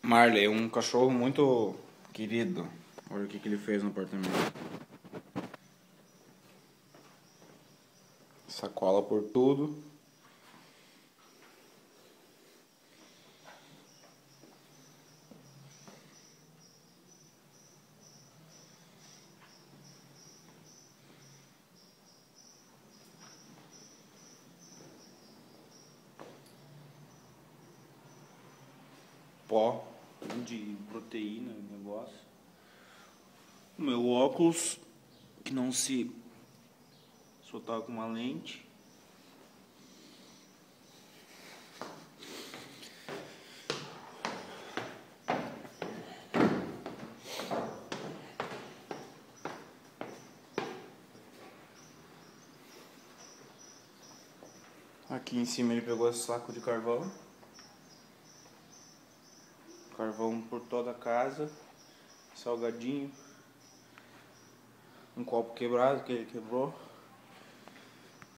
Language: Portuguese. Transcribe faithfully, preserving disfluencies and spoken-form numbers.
Marley, um cachorro muito querido. Olha o que, que ele fez no apartamento. Sacola por tudo. Pó de proteína, negócio. O meu óculos, que não se soltar com uma lente. Aqui em cima ele pegou esse saco de carvão. Carvão por toda a casa. Salgadinho. Um copo quebrado que ele quebrou.